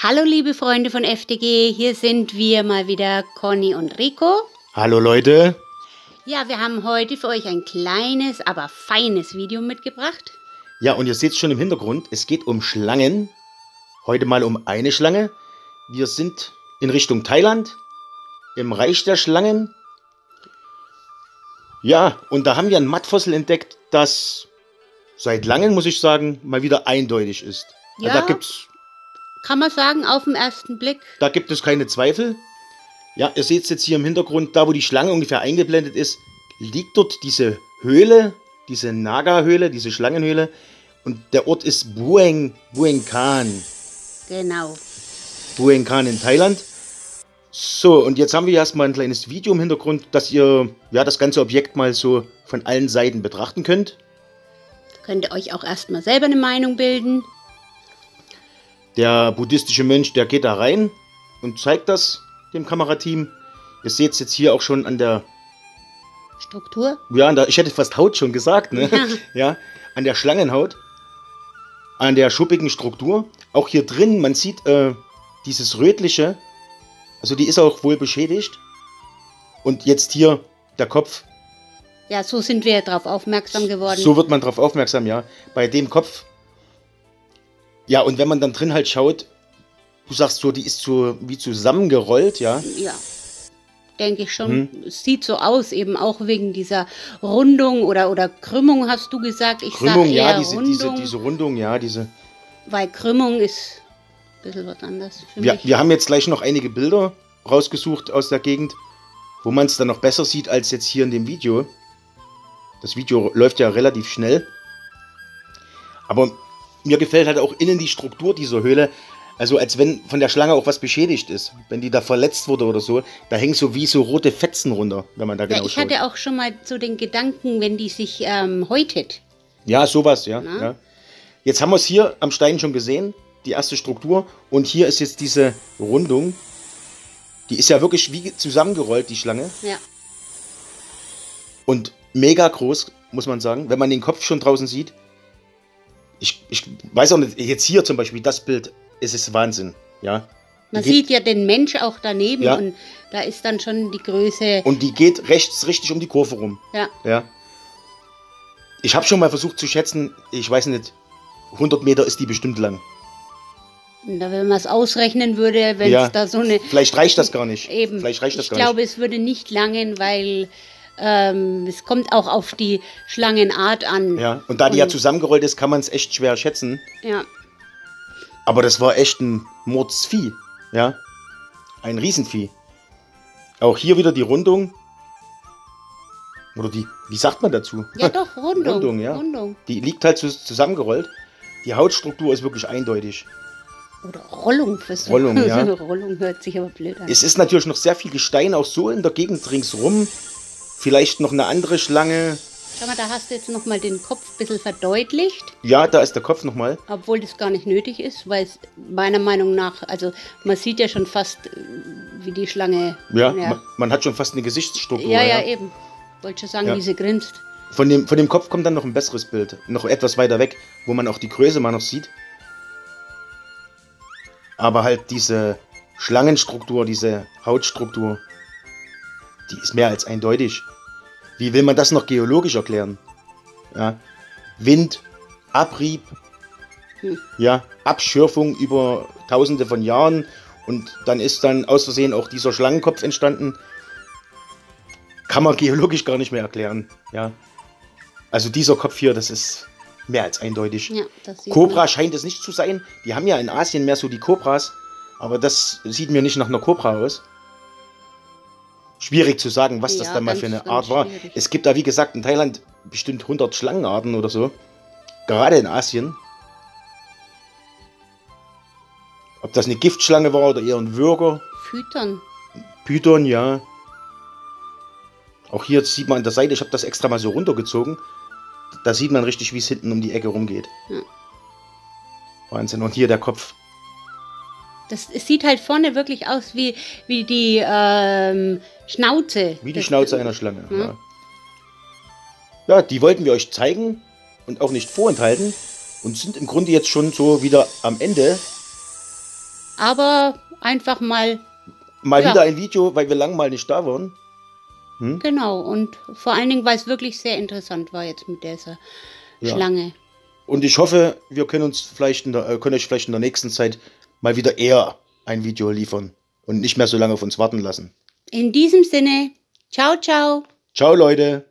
Hallo liebe Freunde von FDG, hier sind wir mal wieder, Conny und Rico. Hallo Leute. Ja, wir haben heute für euch ein kleines, aber feines Video mitgebracht. Ja, und ihr seht es schon im Hintergrund, es geht um Schlangen. Heute mal um eine Schlange. Wir sind in Richtung Thailand, im Reich der Schlangen. Ja, und da haben wir ein Mattfossil entdeckt, das seit langem, muss ich sagen, mal wieder eindeutig ist. Ja, Da kann man sagen, auf den ersten Blick. Da gibt es keine Zweifel. Ja, ihr seht es jetzt hier im Hintergrund, da wo die Schlange ungefähr eingeblendet ist, liegt dort diese Höhle, diese Naga-Höhle, diese Schlangenhöhle. Und der Ort ist Bueng Khan. Genau. Bueng Khan in Thailand. So, und jetzt haben wir erstmal ein kleines Video im Hintergrund, dass ihr ja das ganze Objekt mal so von allen Seiten betrachten könnt. Könnt ihr euch auch erstmal selber eine Meinung bilden. Der buddhistische Mönch, der geht da rein und zeigt das dem Kamerateam. Ihr seht es jetzt hier auch schon an der Struktur? Ja, ich hätte fast Haut schon gesagt, ne? Ja. Ja, an der Schlangenhaut, an der schuppigen Struktur. Auch hier drin, man sieht dieses rötliche, also die ist auch wohl beschädigt. Und jetzt hier der Kopf. Ja, so sind wir darauf aufmerksam geworden. So wird man darauf aufmerksam, ja. Bei dem Kopf. Ja, und wenn man dann drin halt schaut, du sagst so, die ist so wie zusammengerollt, ja. Ja, denke ich schon. Es sieht so aus, eben auch wegen dieser Rundung oder Krümmung, hast du gesagt. Ich Krümmung, sag ja, eher Rundung, diese Rundung, ja, diese. weil Krümmung ist ein bisschen was anderes für Ja, mich. wir haben jetzt gleich noch einige Bilder rausgesucht aus der Gegend, wo man es dann noch besser sieht als jetzt hier in dem Video. Das Video läuft ja relativ schnell. Aber mir gefällt halt auch innen die Struktur dieser Höhle. Also als wenn von der Schlange auch was beschädigt ist. Wenn die da verletzt wurde oder so. Da hängen so wie so rote Fetzen runter, wenn man da genau Ich schaut. hatte auch schon mal so den Gedanken, wenn die sich häutet. Ja, sowas, ja, Na? ja. Jetzt haben wir es hier am Stein schon gesehen. Die erste Struktur. Und hier ist jetzt diese Rundung. Die ist ja wirklich wie zusammengerollt, die Schlange. Ja. Und mega groß, muss man sagen. Wenn man den Kopf schon draußen sieht. Ich weiß auch nicht, jetzt hier zum Beispiel, das Bild, es ist Wahnsinn. Ja. Man Die geht- sieht ja den Mensch auch daneben Ja. und da ist dann schon die Größe. Und die geht rechts richtig um die Kurve rum. Ja. Ja. Ich habe schon mal versucht zu schätzen, ich weiß nicht, 100 Meter ist die bestimmt lang. Und da, wenn man es ausrechnen würde, wenn es Ja. da so eine. Vielleicht reicht das gar nicht. Eben. Vielleicht reicht das Ich gar glaube, nicht. es würde nicht langen, weil es kommt auch auf die Schlangenart an. Ja. Und da die ja zusammengerollt ist, kann man es echt schwer schätzen. Ja. Aber das war echt ein Mordsvieh. Ja. Ein Riesenvieh. Auch hier wieder die Rundung. Oder die, wie sagt man dazu? Ja, doch, Rundung. Rundung, ja. Rundung. Die liegt halt zusammengerollt. Die Hautstruktur ist wirklich eindeutig. Oder Rollung. Rollung, ja. Rollung hört sich aber blöd an. Es ist natürlich noch sehr viel Gestein, auch so in der Gegend ringsrum. Vielleicht noch eine andere Schlange. Schau mal, da hast du jetzt nochmal den Kopf ein bisschen verdeutlicht, Ja, da ist der Kopf nochmal. obwohl das gar nicht nötig ist, weil es meiner Meinung nach, also man sieht ja schon fast, wie die Schlange. Ja, Ja, man hat schon fast eine Gesichtsstruktur. ja, eben. Wollte schon sagen, Ja. wie sie grinst. Von dem Kopf kommt dann noch ein besseres Bild. Noch etwas weiter weg, wo man auch die Größe mal noch sieht. Aber halt diese Schlangenstruktur, diese Hautstruktur, die ist mehr als eindeutig. Wie will man das noch geologisch erklären? Ja. Wind, Abrieb, ja, Abschürfung über Tausende von Jahren und dann ist dann aus Versehen auch dieser Schlangenkopf entstanden. Kann man geologisch gar nicht mehr erklären. Ja. Also dieser Kopf hier, das ist mehr als eindeutig. Ja, das sieht Kobra man. scheint es nicht zu sein. Die haben ja in Asien mehr so die Kobras, aber das sieht mir nicht nach einer Kobra aus. Schwierig zu sagen, was das Ja, dann mal ganz, für eine ganz Art war. schwierig. Es gibt da, wie gesagt, in Thailand bestimmt 100 Schlangenarten oder so. Gerade in Asien. Ob das eine Giftschlange war oder eher ein Würger. Füttern. Python, ja. Auch hier sieht man an der Seite, ich habe das extra mal so runtergezogen. Da sieht man richtig, wie es hinten um die Ecke rumgeht. Ja. Wahnsinn. Und hier der Kopf. Es sieht halt vorne wirklich aus wie die Schnauze. Wie die Das- Schnauze einer Schlange. Ja. Ja. Ja, die wollten wir euch zeigen und auch nicht vorenthalten. Und sind im Grunde jetzt schon so wieder am Ende. Aber einfach mal, Mal ja, wieder ein Video, weil wir lang mal nicht da waren. genau. Und vor allen Dingen, weil es wirklich sehr interessant war jetzt mit dieser Ja. Schlange. Und ich hoffe, wir können uns vielleicht können euch vielleicht in der nächsten Zeit mal wieder eher ein Video liefern und nicht mehr so lange auf uns warten lassen. In diesem Sinne, ciao, ciao. Ciao, Leute!